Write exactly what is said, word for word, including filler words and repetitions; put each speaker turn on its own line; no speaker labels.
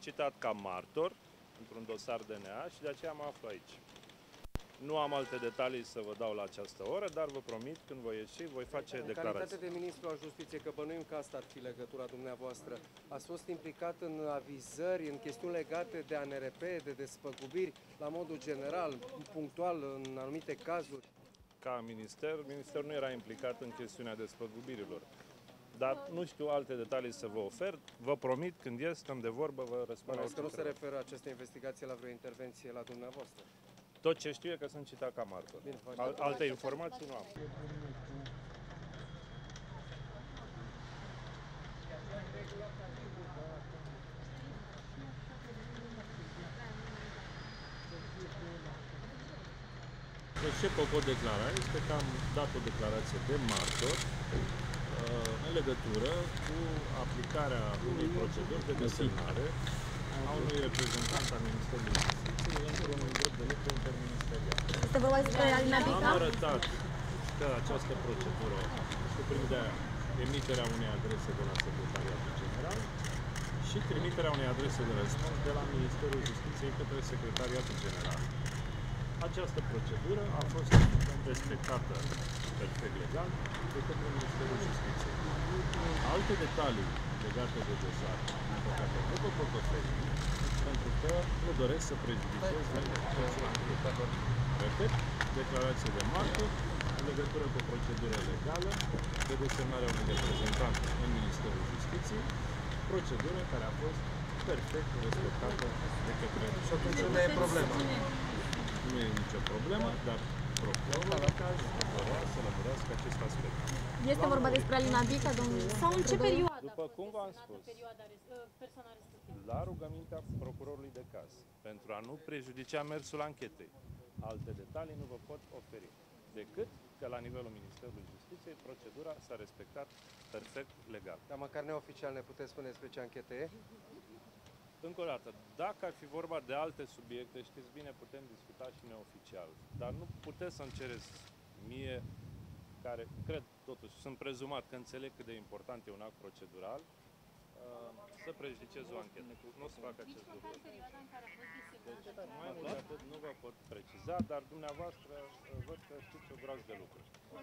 citat ca martor într-un dosar D N A și de aceea mă aflu aici. Nu am alte detalii să vă dau la această oră, dar vă promit, când voi ieși, voi face
în
declarații.
În calitate de ministru al Justiției, că bănuim că asta ar fi legătura dumneavoastră, ați fost implicat în avizări, în chestiuni legate de A N R P, de despăgubiri, la modul general, punctual, în anumite cazuri?
Ca minister, ministerul nu era implicat în chestiunea despăgubirilor. Dar nu știu alte detalii să vă ofer. Vă promit, când ies, stăm de vorbă, vă răspund la orice
că nu se
întrebare.
referă această investigație la vreo intervenție la dumneavoastră?
Tot ce știu e că sunt citat ca martor.
Bine,
Al, alte informații nu am. Deci ce vă pot declara este că am dat o declarație de martor în legătură cu aplicarea unei proceduri de desemnare a unui reprezentant al Ministerului Justiției într-un grup de lucru interministerial.
Este vorba despre Alina Bica?
Am arătat că această procedură cuprinde emiterea unei adrese de la Secretariatul General și trimiterea unei adrese de răspuns de la Ministerul Justiției către Secretariatul General. Această procedură a fost respectată perfect legal de către Ministerul Justiției. Alte detalii legate de dosar, din păcate, nu vă pot oferi, pentru că nu doresc să prejudiciez procesul anchetă. Repet, declarație de martor în legătură cu o procedură legală de desemnare a unui reprezentant în Ministerul Justiției, procedură care a fost perfect respectată de către...
Și atunci unde e problema?
Nu e nicio problemă, dar procurorul la caz vrea să lămurească acest aspect.
Este vorba despre Alina Bica, domnule? Sau în ce perioadă?
După cum v-am spus, la rugămintea procurorului de caz, pentru a nu prejudicia mersul anchetei, alte detalii nu vă pot oferi, decât că la nivelul Ministerului Justiției procedura s-a respectat perfect legal.
Dar măcar neoficial ne puteți spune despre ce anchetă e?
Încă o dată, dacă ar fi vorba de alte subiecte, știți bine, putem discuta și neoficial. Dar nu puteți să-mi cereți mie, care cred totuși, sunt prezumat că înțeleg cât de important e un act procedural, să prejudicez o anchetă. Nu o să fac acest lucru. Deci, mai mult de atât nu vă pot preciza, dar dumneavoastră văd că știți o groază de lucruri.